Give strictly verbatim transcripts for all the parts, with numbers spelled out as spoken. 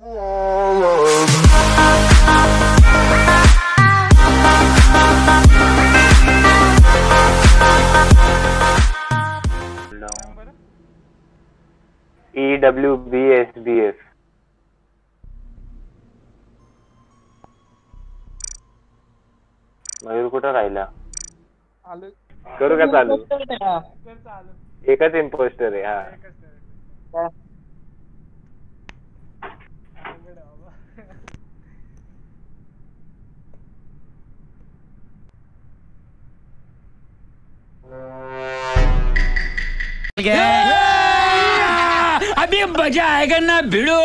E W B S B S. Mayur कुठं राहिला? करू का चालू? एकच इम्पोस्टर आहे. हा अभी मजा आएगा ना भिड़ो.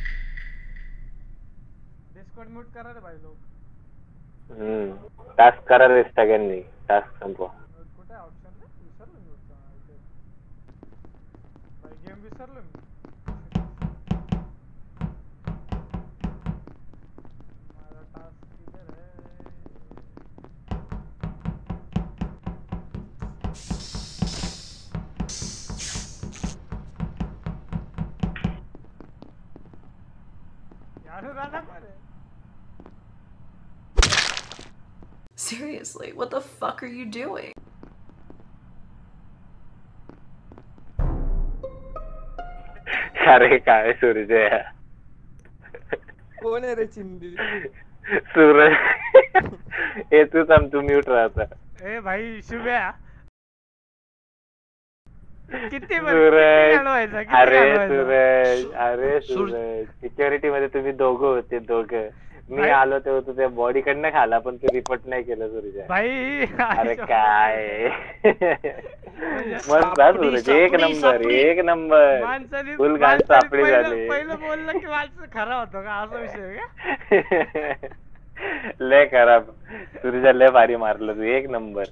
डिस्कॉर्ड म्यूट करा रे भाई लोग. हम्म टास्क करा रे सगळ्यांनी. टास्क संपवा. कुठे ऑप्शन रे? विसरलो मी होता इथे. भाई गेम विसरलो मी. माझा टास्क किधर है? Seriously, what the fuck are you doing? अरे काय सूरज आहे. कोण आहे रे चिंदी? सूरज हे तू थांब तू म्यूट राहता. ए भाई शुभ्या किती सूरज अरे सूरज अरे सूरज सिक्युरिटी मध्ये तुम्ही दोघं होते दोघं. मी आलो तेव्हा तू त्या बॉडी कडनं खाला पण तू रिपोर्ट नाही केलं सूरज. भाई अरे काय मस्त सूरज एक नंबर एक नंबर फुल गाल सापडी झाली. पहिलं बोललं की माणसं खरा होतो का असा विषय का? लय खराब सूरज लय भारी मारलं तू एक नंबर.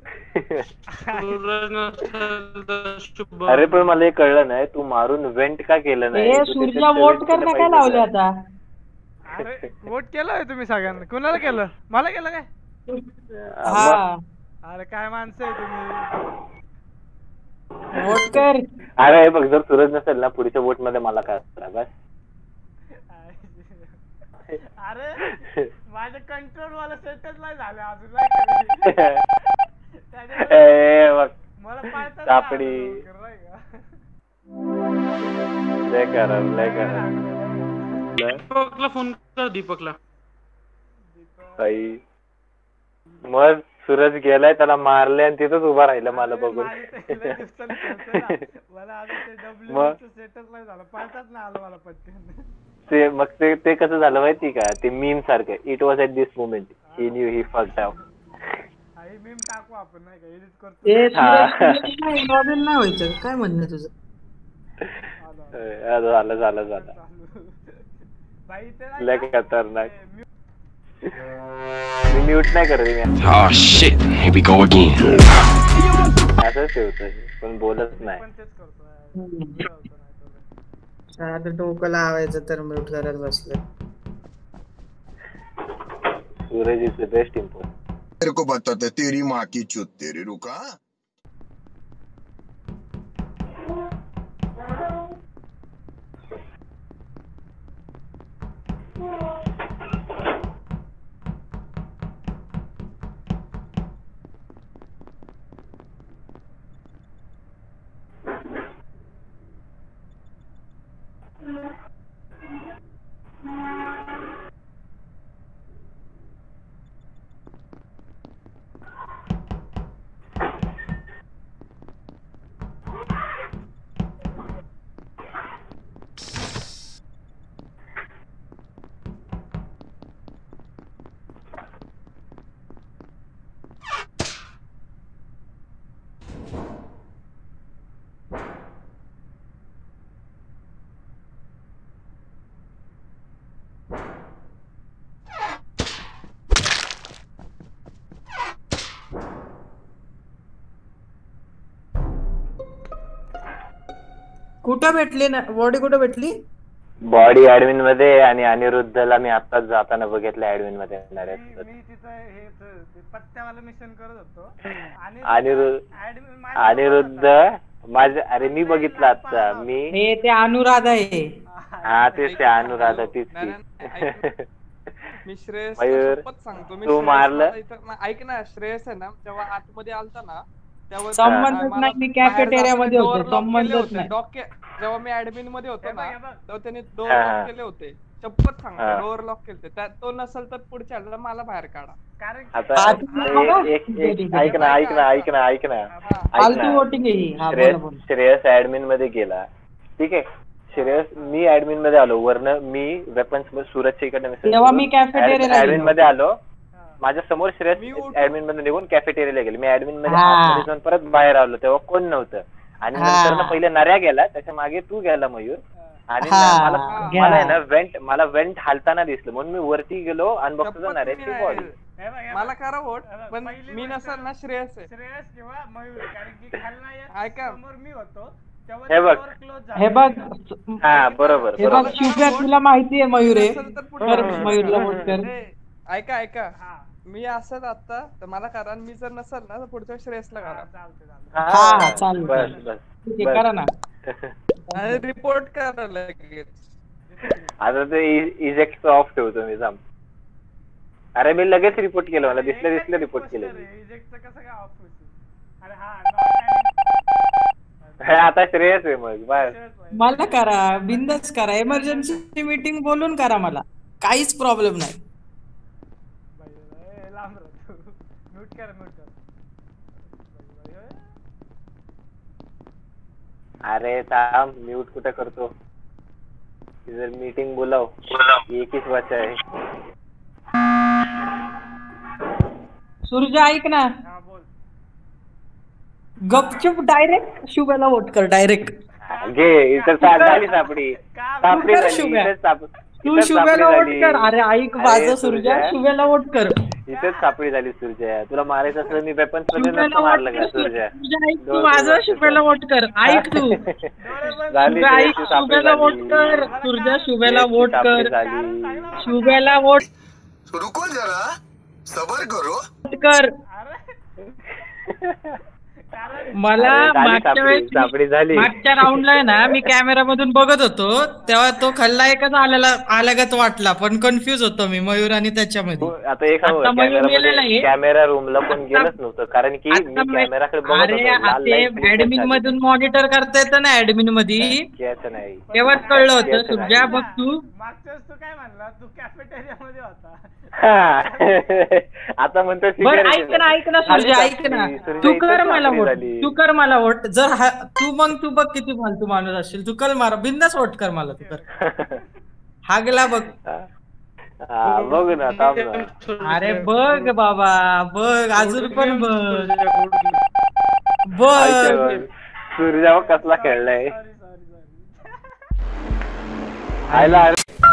अरे पण मला हे कळलं नाही तू मारून वेंट का केलं नाही? सूर्या वोट करणं काय लावलं आता? अरे वोट केलं तुम्ही सगळ्यांना? कुणाला केलं? मला केलं काय? हा अरे काय माणसं आहे तुम्ही. वोट कर. अरे बघ जर सूरज नसेल ना पुढच्या वोट मध्ये मला काय असतं बस. अरे माझं कंट्रोल मला सेटच नाही झालं अजून. मला पाळतात सापडी लय खराब लय खराब. दीपकला फोन कर. दीपकला भाई मग सूरज गेलाय त्याला मारले आणि तिथंच उभा राहिला मला बघून. ते मग ते ते कसं झालं माहिती का? ते मीम सारखं. It was at this moment he knew he fucked out. Meme टाकू आपण नाही का? एडिट करतो. नाही व्हायचं काय म्हणणं तुझं? झालं झालं झालं लय खतरनाक. मी म्यूट नाही करत. Oh shit, here we go again. असंच ठेवतोय पण बोलत नाही. आता डोकं लावायचं तर म्यूट करत बसलं. Suraj is the best import. तेरे को बताते तेरी माँ की चुत तेरी रुका. कुठं भेटली ना बॉडी? कुठं भेटली बॉडी? ऍडमिन मध्ये. आणि अनिरुद्धला मी आताच जाताना बघितलं ऍडमिन मध्ये. मी तिथं हे पत्त्यावाला मिशन करत होतो. अनिरुद्ध अनिरुद्ध माझं अरे मी बघितलं आता मी हे ते अनुराधा आहे. हा तेच ते अनुराधा तीच नाही, नाही, ऐक ती. मी श्रेयस मयूर, सोबत सांगतो मी तू श्रेयस मारलं? मला इथं- ना, ऐक ना श्रेयस आहे ना जेव्हा आतमध्ये आलता ना तेव्हा संबंधच मला नाही, मी बाहेर cafeteria मध्ये जाताना होतो, door lock केले संबंधच होते. नाही. डॉके- जेव्हा मी ऍडमिन मध्ये होतो ना हे बघ, हे बघ. तेव्हा त्यांनी डोर हा, हा. लॉक केले होते. शपथ सांगतो हा. डोर लॉक केले त्यात तो नसेल तर पुढच्या ह्याला मला बाहेर काढा. कारण की- आता हा, एक एक एक- ऐक ना ऐक ना ऐक ना ऐक ना हा. ऐक फालतू ना वोटिंग आहे ही. हा, बोला, श्रेयस बोला. श्रेयस ऍडमिन मध्ये गेला ठीक आहे. श्रेयस मी ऍडमिन मध्ये आलो वरनं मी वेपन्स सूरजच्या इकडे तेव्हा मी cafeteria ला ऍडमिन गेलो. मध्ये आलो. हा. माझ्या समोर श्रेयस मी उठ- ऍडमिन मध्ये निघून कॅफेटेरियाला गेले. मी ऍडमिन मध्ये हा. आतमध्ये जाऊन परत बाहेर आलो तेव्हा कोण नव्हतं आणि हा. नंतर ना पहिले नऱ्या गेला त्याच्या मागे तू गेला मयूर आणि हा, ना मला घ्या. मला आहे ना वेंट मला वेंट हालताना दिसलं म्हणून मी वरती गेलो आणि बघतो शपथ नऱ्याची मी बॉडी. नाही. हे बघ, हे बघ. मला करा वोट हे बघ, पण पहिली मी गोष्ट- नसेल ना श्रेयस आहे. श्रेयस किंवा मयूर कारण की खलनायक ऐका. समोर मी होतो तेव्हा हे बघ. door close हे झाला. बघ हा बरोबर हे बघ बरोबर शुभ्या तुला माहिती आहे मयूर आहे. नसेल तर कर पुढच्या मयूरला वोट कर. ए, ऐका ऐका हा, मी असत आता तर मला करा आणि मी जर नसेल ना तर पुढच्या श्रेयसला हा, करा चालतंय, चालतंय. हा, हा, चालेल, बस चालेल. बस ठीक आहे, करा ना. आणि रिपोर्ट करा लगेच. आता ते इजेक्ट ऑफ ठेवतो मी थांब. अरे मी लगेच रिपोर्ट केलं मला दिसलं एकच दिसलं रिपोर्ट केलं imposter मी. आहे, ejectचं कसं काय off होतं? अरे हा, not हे आता श्रेयस आहे मग बस. an- मला करा बिंदास करा. इमर्जन्सी मीटिंग बोलून करा. मला काहीच प्रॉब्लेम नाही. बाई, बाई, लांब राह तू. Mute कर, mute कर. बाई, बाई, अरे थांब म्यूट कुठे करतो. जर मीटिंग बोलाव एकच वाचा आहे. सुरजा ऐक ना. हा, बोल. गपचूप डायरेक्ट शुभ्याला वोट कर डायरेक्ट. घे इथं सा- झाली सापडी का- सापडी कर झाली शुभ्या. इथेच साप- तू इथेच शुभ्याला सापडी वोट झाली. कर. अरे ऐक अरे माझं सुरजा सुरजा. शुभ्याला वोट कर. इथेच सापडी झाली सुरजया. तुला मारायचं असलं मी वेपन्स मध्ये शुभ्याला नसतं वोट मारलं कर. का सुरजया. सुरजा ऐक तू दोन माझं दोन शुभ्याला वोट कर. ऐक तू झाली शुभ्या ऐक श्रेयसची सापडी शुभ्याला वोट झाली. कर. सुरजा शुभ्याला श्रेयसची वोट सापडी कर. झाली. शुभ्याला वोट रुको जरा सबर करो. कर. मला अरे, झाली मागच्या सापडी वेळेस सापडी झाली. मागच्या राऊंडला आहे ना मी कॅमेरा मधून बघत होतो तेव्हा तो खलनायकच आलेला आल्यागत वाटला पण कन्फ्युज होतो मी मयूर आणि त्याच्यामध्ये. आता एक आता मयूर गेलेला आहे. कॅमेरा रूमला पण गेलंच नव्हतं कारण की मी आता मी- कॅमेराकडे बघत अरे होतो. लाल ते light blue ऍडमिन झाली. मधून मॉनिटर करता येतं ना ऍडमिन मध्ये याचं नाही. तेव्हाच कळलं होतं. याचं सुरजा नाही. बघ तू मागच्या वेळेस तू काय म्हणला तू कॅफेटेरिया मध्ये होता. हा. आता म्हणतो बर security ऐक ना ला. ऐक ना झाली सुरजा ऐक सापडी. ना सुरजा तू इथेच कर मला सापडी वोट झाली. तू कर मला वोट जर हा- तू मग तू बघ किती फालतू माणूस असशील तू कर मारा बिंदास वोट कर मला तू कर हागला बघ. हा, बघू ना थांब ना. अरे बघ बाबा बघ अजून पण बघ ऐक बघ बघ. सूर्या बघ कसला खेळलाय. Sorry sorry sorry. आयला